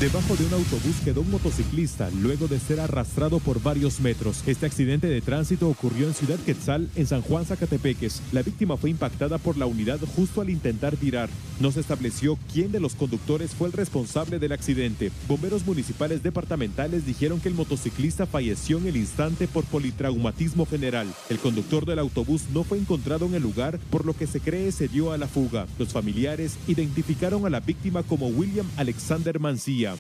Debajo de un autobús quedó un motociclista luego de ser arrastrado por varios metros. Este accidente de tránsito ocurrió en Ciudad Quetzal, en San Juan, Zacatepeques. La víctima fue impactada por la unidad justo al intentar virar. No se estableció quién de los conductores fue el responsable del accidente. Bomberos municipales departamentales dijeron que el motociclista falleció en el instante por politraumatismo general. El conductor del autobús no fue encontrado en el lugar, por lo que se cree se dio a la fuga. Los familiares identificaron a la víctima como William Alexander Mancilla.